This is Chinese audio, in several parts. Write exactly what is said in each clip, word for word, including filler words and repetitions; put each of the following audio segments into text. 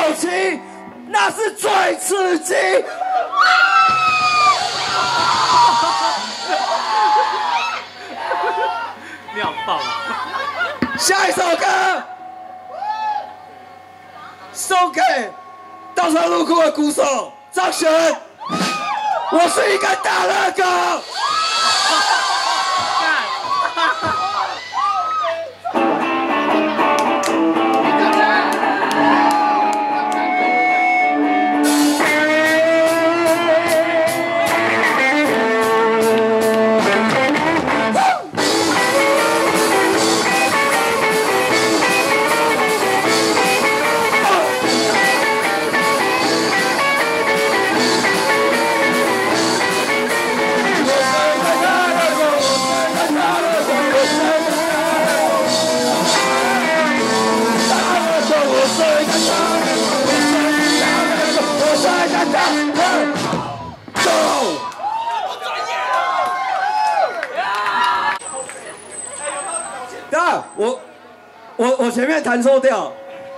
情，那是最刺激。 妙爆！ 下一首歌送给稻草路库的鼓手张璇，我是一个大乐狗。我我我前面弹错调，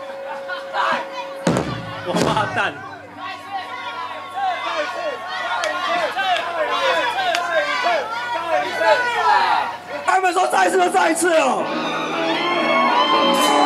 王八蛋！ 他们说再一次就再一次哦。